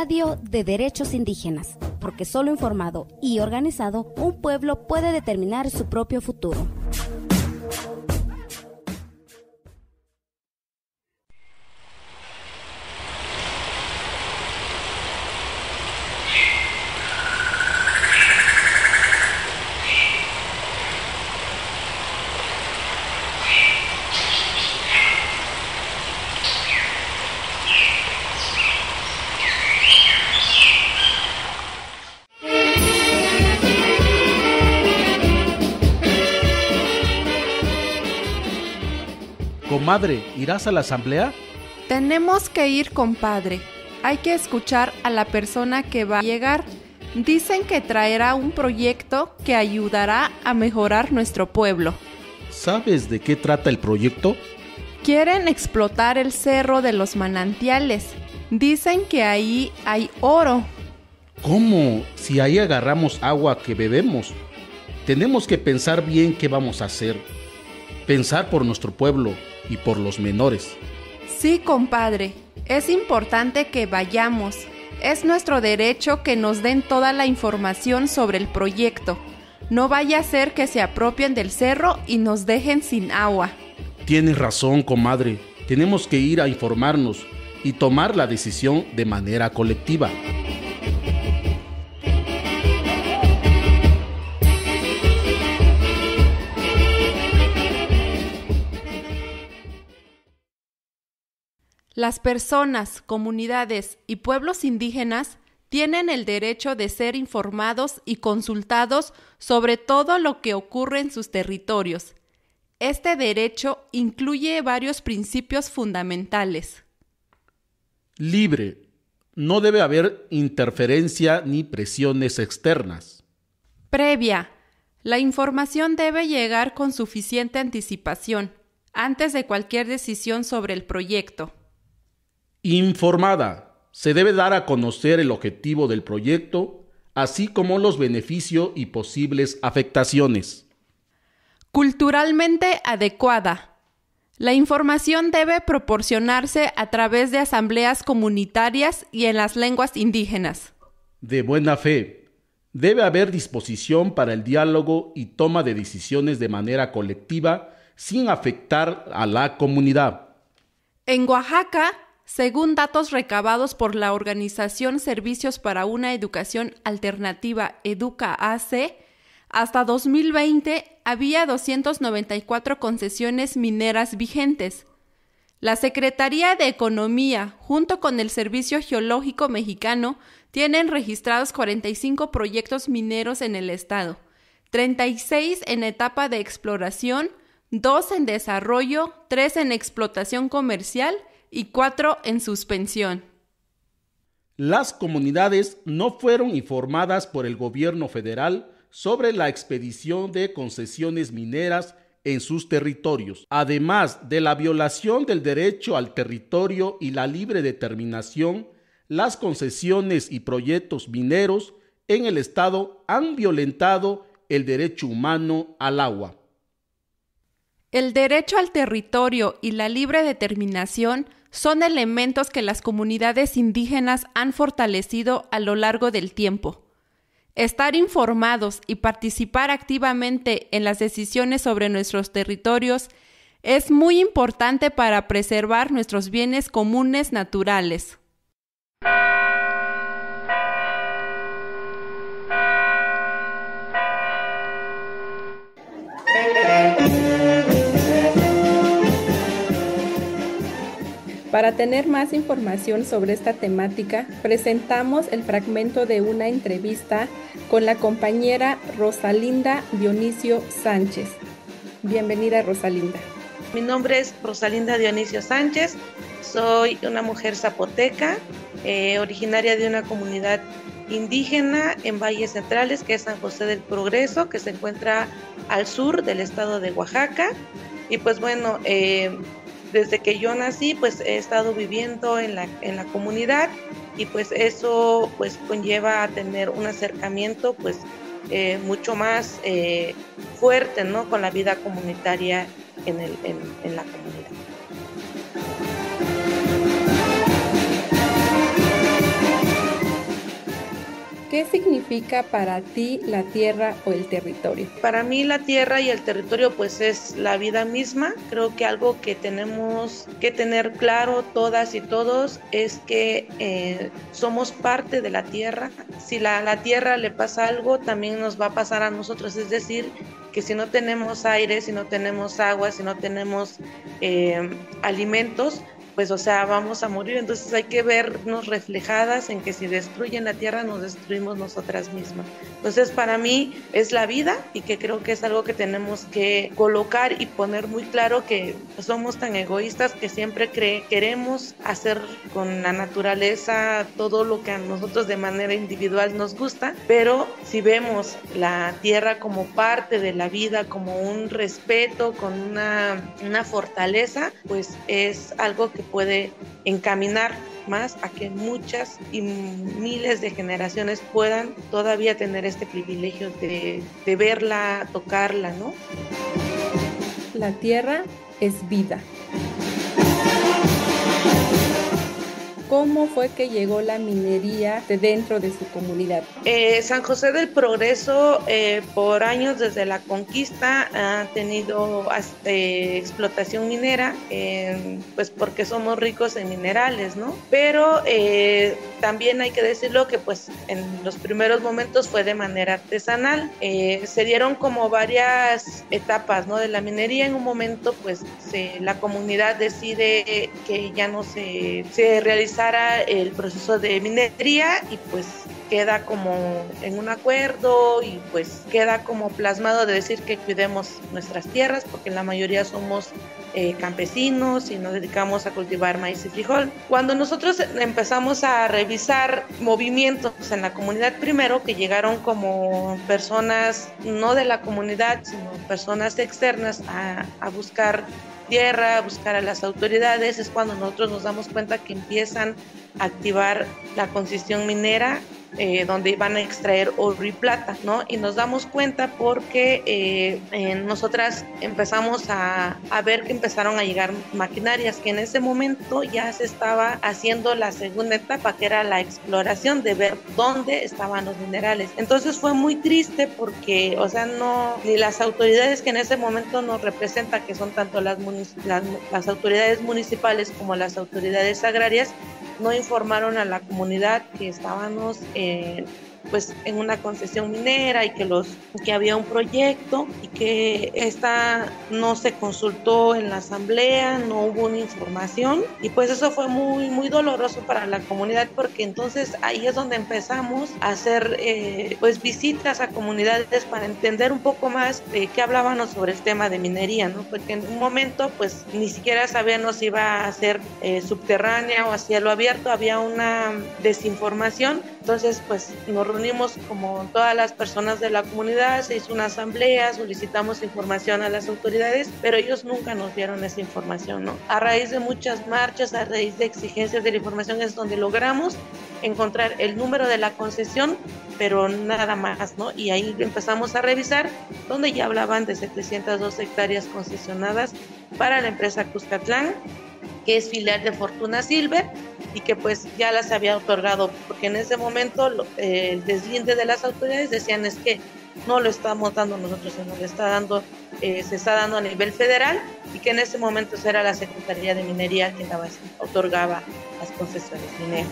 radio de derechos indígenas, porque solo informado y organizado, un pueblo puede determinar su propio futuro. Comadre, ¿irás a la asamblea? Tenemos que ir, compadre. Hay que escuchar a la persona que va a llegar. Dicen que traerá un proyecto que ayudará a mejorar nuestro pueblo. ¿Sabes de qué trata el proyecto? Quieren explotar el cerro de los manantiales. Dicen que ahí hay oro. ¿Cómo? Si ahí agarramos agua que bebemos. Tenemos que pensar bien qué vamos a hacer. Pensar por nuestro pueblo y por los menores. Sí, compadre. Es importante que vayamos. Es nuestro derecho que nos den toda la información sobre el proyecto. No vaya a ser que se apropien del cerro y nos dejen sin agua. Tienes razón, comadre. Tenemos que ir a informarnos y tomar la decisión de manera colectiva. Las personas, comunidades y pueblos indígenas tienen el derecho de ser informados y consultados sobre todo lo que ocurre en sus territorios. Este derecho incluye varios principios fundamentales. Libre. No debe haber interferencia ni presiones externas. Previa. La información debe llegar con suficiente anticipación, antes de cualquier decisión sobre el proyecto. Informada. Se debe dar a conocer el objetivo del proyecto, así como los beneficios y posibles afectaciones. Culturalmente adecuada. La información debe proporcionarse a través de asambleas comunitarias y en las lenguas indígenas. De buena fe. Debe haber disposición para el diálogo y toma de decisiones de manera colectiva sin afectar a la comunidad. En Oaxaca, según datos recabados por la organización Servicios para una Educación Alternativa Educa-AC, hasta 2020 había 294 concesiones mineras vigentes. La Secretaría de Economía, junto con el Servicio Geológico Mexicano, tienen registrados 45 proyectos mineros en el estado, 36 en etapa de exploración, 2 en desarrollo, 3 en explotación comercial y 4 en suspensión. Las comunidades no fueron informadas por el gobierno federal sobre la expedición de concesiones mineras en sus territorios, además de la violación del derecho al territorio y la libre determinación. Las concesiones y proyectos mineros en el estado han violentado el derecho humano al agua. El derecho al territorio y la libre determinación son elementos que las comunidades indígenas han fortalecido a lo largo del tiempo. Estar informados y participar activamente en las decisiones sobre nuestros territorios es muy importante para preservar nuestros bienes comunes naturales. Para tener más información sobre esta temática, presentamos el fragmento de una entrevista con la compañera Rosalinda Dionisio Sánchez. Bienvenida, Rosalinda. Mi nombre es Rosalinda Dionisio Sánchez, soy una mujer zapoteca, originaria de una comunidad indígena en Valles Centrales, que es San José del Progreso, que se encuentra al sur del estado de Oaxaca. Y pues bueno, desde que yo nací, pues he estado viviendo en la comunidad, y pues eso pues conlleva a tener un acercamiento pues mucho más fuerte, ¿no?, con la vida comunitaria en la comunidad. ¿Qué significa para ti la tierra o el territorio? Para mí la tierra y el territorio pues es la vida misma. Creo que algo que tenemos que tener claro todas y todos es que somos parte de la tierra. Si la tierra le pasa algo, también nos va a pasar a nosotros. Es decir, que si no tenemos aire, si no tenemos agua, si no tenemos alimentos, pues o sea, vamos a morir. Entonces hay que vernos reflejadas en que si destruyen la tierra, nos destruimos nosotras mismas. Entonces para mí es la vida, y que creo que es algo que tenemos que colocar y poner muy claro, que somos tan egoístas que siempre queremos hacer con la naturaleza todo lo que a nosotros de manera individual nos gusta, pero si vemos la tierra como parte de la vida, como un respeto, con una fortaleza, pues es algo que puede encaminar más a que muchas y miles de generaciones puedan todavía tener este privilegio de verla, tocarla, ¿no? La tierra es vida. ¿Cómo fue que llegó la minería dentro de su comunidad? San José del Progreso, por años desde la conquista, ha tenido explotación minera, pues porque somos ricos en minerales, ¿no? Pero también hay que decirlo que pues en los primeros momentos fue de manera artesanal. Se dieron como varias etapas, ¿no?, de la minería. En un momento pues la comunidad decide que ya no se realizara el proceso de minería, y pues queda como en un acuerdo, y pues queda como plasmado de decir que cuidemos nuestras tierras, porque la mayoría somos campesinos y nos dedicamos a cultivar maíz y frijol. Cuando nosotros empezamos a revisar movimientos en la comunidad, primero que llegaron como personas no de la comunidad, sino personas externas a buscar tierra, a buscar a las autoridades, es cuando nosotros nos damos cuenta que empiezan a activar la concesión minera, donde iban a extraer oro y plata, ¿no? Y nos damos cuenta porque nosotras empezamos a ver que empezaron a llegar maquinarias, que en ese momento ya se estaba haciendo la segunda etapa, que era la exploración, de ver dónde estaban los minerales. Entonces fue muy triste porque, o sea, ni las autoridades que en ese momento nos representan, que son tanto las autoridades municipales como las autoridades agrarias, no informaron a la comunidad que estábamos pues en una concesión minera, y que había un proyecto, y que esta no se consultó en la asamblea, no hubo una información, y pues eso fue muy, muy doloroso para la comunidad, porque entonces ahí es donde empezamos a hacer pues visitas a comunidades para entender un poco más de qué hablábamos sobre el tema de minería, ¿no? Porque en un momento pues ni siquiera sabíamos si iba a ser subterránea o a cielo abierto, había una desinformación. Entonces pues nos reunimos como todas las personas de la comunidad, se hizo una asamblea, solicitamos información a las autoridades, pero ellos nunca nos dieron esa información, ¿no? A raíz de muchas marchas, a raíz de exigencias de la información, es donde logramos encontrar el número de la concesión, pero nada más, ¿no? Y ahí empezamos a revisar, donde ya hablaban de 702 hectáreas concesionadas para la empresa Cuscatlán, que es filial de Fortuna Silver, y que pues ya las había otorgado, porque en ese momento el deslinde de las autoridades decían es que no lo estamos dando nosotros, sino le está dando, se está dando a nivel federal, y que en ese momento era la Secretaría de Minería que otorgaba las concesiones mineras.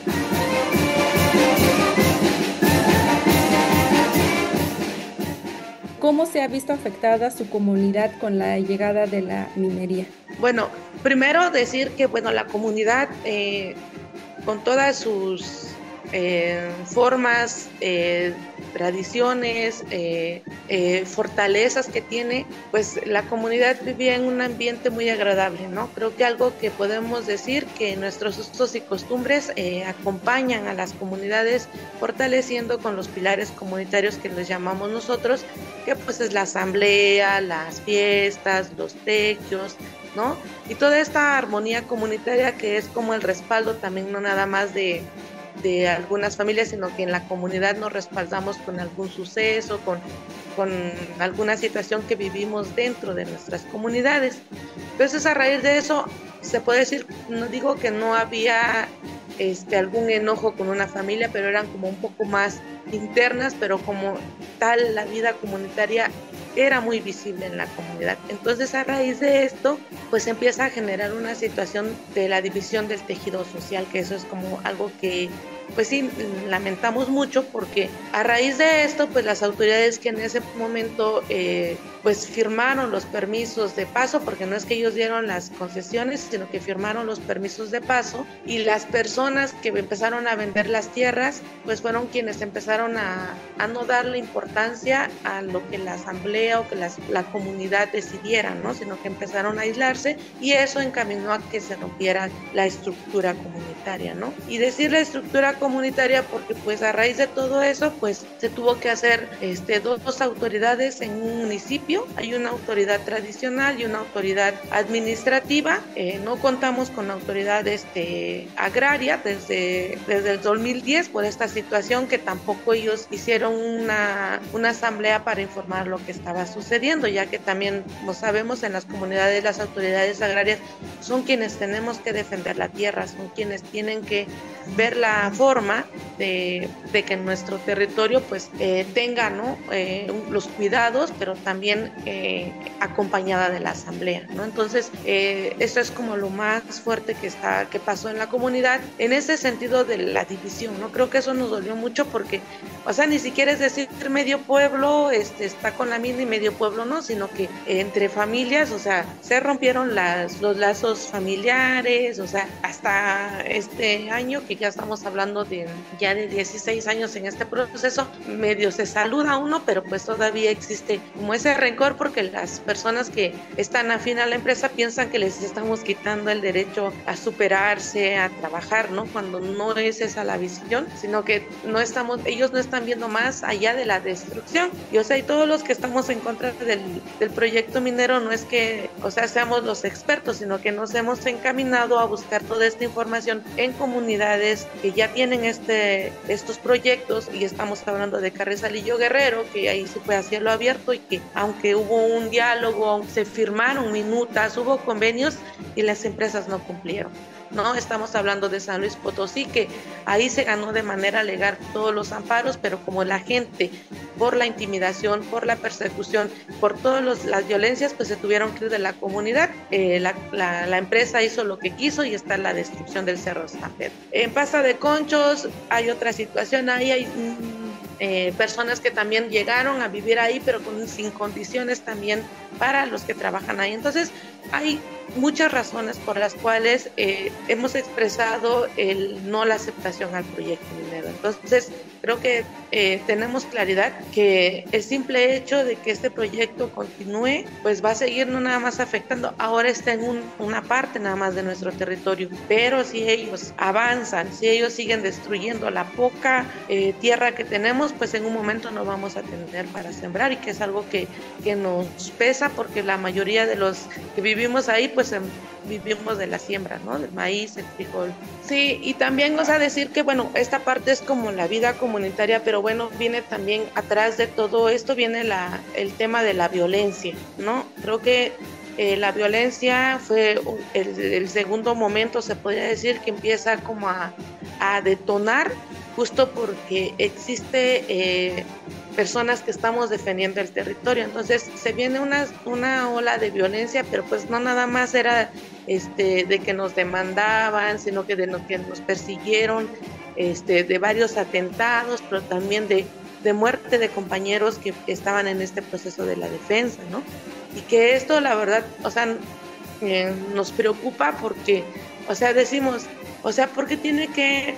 ¿Cómo se ha visto afectada su comunidad con la llegada de la minería? Bueno, primero decir que bueno, la comunidad con todas sus formas, tradiciones, fortalezas que tiene, pues la comunidad vivía en un ambiente muy agradable, ¿no? Creo que algo que podemos decir, que nuestros usos y costumbres acompañan a las comunidades, fortaleciendo con los pilares comunitarios que les llamamos nosotros, que pues es la asamblea, las fiestas, los tequios, ¿no? Y toda esta armonía comunitaria que es como el respaldo también, no nada más de algunas familias, sino que en la comunidad nos respaldamos con algún suceso, con alguna situación que vivimos dentro de nuestras comunidades. Entonces, a raíz de eso, se puede decir, no digo que no había algún enojo con una familia, pero eran como un poco más internas, pero como tal la vida comunitaria era muy visible en la comunidad. Entonces, a raíz de esto, pues empieza a generar una situación de la división del tejido social, que eso es como algo que pues sí, lamentamos mucho, porque a raíz de esto, pues las autoridades que en ese momento pues firmaron los permisos de paso, porque no es que ellos dieron las concesiones, sino que firmaron los permisos de paso, y las personas que empezaron a vender las tierras, pues fueron quienes empezaron a no darle importancia a lo que la asamblea o que la comunidad decidieran, ¿no? Sino que empezaron a aislarse, y eso encaminó a que se rompiera la estructura comunitaria, ¿no? Y decir la estructura comunitaria porque pues a raíz de todo eso pues se tuvo que hacer dos autoridades en un municipio. Hay una autoridad tradicional y una autoridad administrativa. No contamos con autoridad agraria desde el 2010 por esta situación, que tampoco ellos hicieron una asamblea para informar lo que estaba sucediendo, ya que también, como sabemos, en las comunidades las autoridades agrarias son quienes tenemos que defender la tierra, son quienes tienen que ver la forma de que nuestro territorio pues tenga, ¿no? Los cuidados, pero también acompañada de la asamblea, ¿no? Entonces esto es como lo más fuerte que pasó en la comunidad en ese sentido de la división, ¿no? Creo que eso nos dolió mucho porque, o sea, ni siquiera es decir medio pueblo está con la mina y medio pueblo no, sino que entre familias, o sea, se rompieron los lazos familiares, o sea, hasta este año que ya estamos hablando de 16 años en este proceso, medio se saluda uno, pero pues todavía existe como ese rencor, porque las personas que están afín a la empresa piensan que les estamos quitando el derecho a superarse, a trabajar, ¿no? Cuando no es esa la visión, sino que ellos no están viendo más allá de la destrucción. Y o sea, y todos los que estamos en contra del proyecto minero no es que, o sea, seamos los expertos, sino que nos hemos encaminado a buscar toda esta información en comunidades que ya tienen estos proyectos, y estamos hablando de Carrizalillo Guerrero, que ahí se fue a cielo abierto, y que aunque hubo un diálogo, se firmaron minutas, hubo convenios y las empresas no cumplieron, ¿no? Estamos hablando de San Luis Potosí, que ahí se ganó de manera legal todos los amparos, pero como la gente, por la intimidación, por la persecución, por todas las violencias, pues se tuvieron que ir de la comunidad. La empresa hizo lo que quiso y está la destrucción del Cerro San Pedro. En Paza de Conchos hay otra situación, ahí hay personas que también llegaron a vivir ahí, pero sin condiciones también para los que trabajan ahí. Entonces hay muchas razones por las cuales hemos expresado la aceptación al proyecto minero. Entonces creo que tenemos claridad que el simple hecho de que este proyecto continúe pues va a seguir no nada más afectando, ahora está en una parte nada más de nuestro territorio, pero si ellos avanzan, si ellos siguen destruyendo la poca tierra que tenemos, pues en un momento no vamos a tener para sembrar, y que es algo que nos pesa, porque la mayoría de los que vivimos ahí pues vivimos de la siembra, ¿no? Del maíz, el frijol. Sí, y también, o sea, decir que, bueno, esta parte es como la vida comunitaria, pero bueno, viene también atrás de todo esto, viene el tema de la violencia, ¿no? Creo que la violencia fue el segundo momento, se podría decir, que empieza como a detonar, justo porque existe personas que estamos defendiendo el territorio. Entonces se viene una ola de violencia, pero pues no nada más era de que nos demandaban, sino que que nos persiguieron, de varios atentados, pero también de muerte de compañeros que estaban en este proceso de la defensa, ¿no? Y que esto, la verdad, o sea, nos preocupa porque, o sea, decimos, o sea, ¿por qué tiene que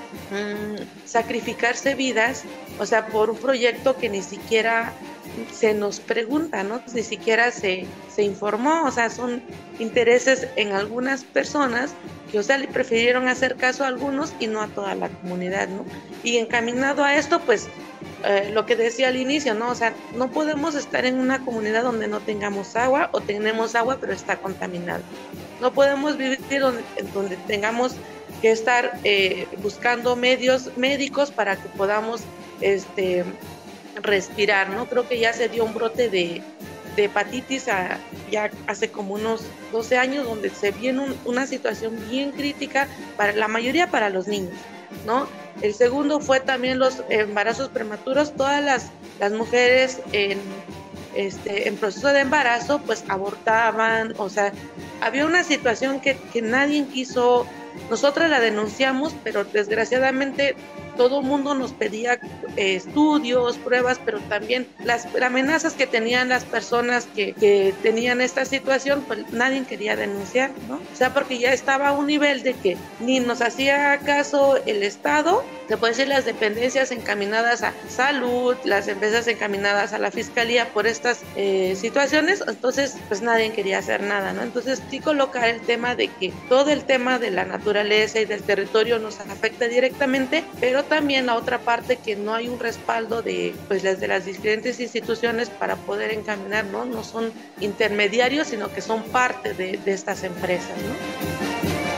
sacrificarse vidas, o sea, por un proyecto que ni siquiera se nos pregunta, ¿no? Ni siquiera se informó? O sea, son intereses en algunas personas que, o sea, le prefirieron hacer caso a algunos y no a toda la comunidad, ¿no? Y encaminado a esto, pues, lo que decía al inicio, ¿no? O sea, no podemos estar en una comunidad donde no tengamos agua, o tenemos agua pero está contaminada. No podemos vivir donde tengamos que estar buscando medios médicos para que podamos respirar, ¿no? Creo que ya se dio un brote de hepatitis ya hace como unos 12 años, donde se viene una situación bien crítica para la mayoría, para los niños, ¿no? El segundo fue también los embarazos prematuros. Todas las mujeres en proceso de embarazo pues abortaban, o sea, había una situación que nadie quiso. Nosotras la denunciamos, pero desgraciadamente todo el mundo nos pedía estudios, pruebas, pero también las amenazas que tenían las personas que tenían esta situación, pues nadie quería denunciar, ¿no? O sea, porque ya estaba a un nivel de que ni nos hacía caso el Estado, se puede decir las dependencias encaminadas a salud, las empresas encaminadas a la fiscalía por estas situaciones, entonces pues nadie quería hacer nada, ¿no? Entonces sí colocar el tema de que todo el tema de la naturaleza y del territorio nos afecta directamente, pero también la otra parte que no hay un respaldo de las diferentes instituciones para poder encaminar, ¿no? No son intermediarios, sino que son parte de estas empresas, ¿no?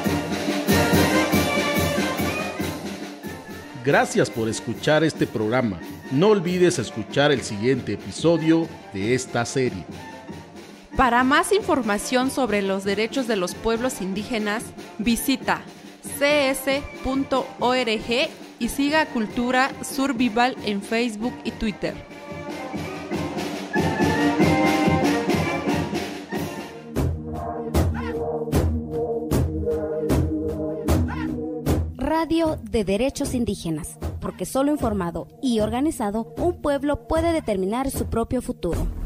Gracias por escuchar este programa. No olvides escuchar el siguiente episodio de esta serie. Para más información sobre los derechos de los pueblos indígenas, visita cs.org y siga Cultura Survival en Facebook y Twitter. Radio de Derechos Indígenas, porque solo informado y organizado, un pueblo puede determinar su propio futuro.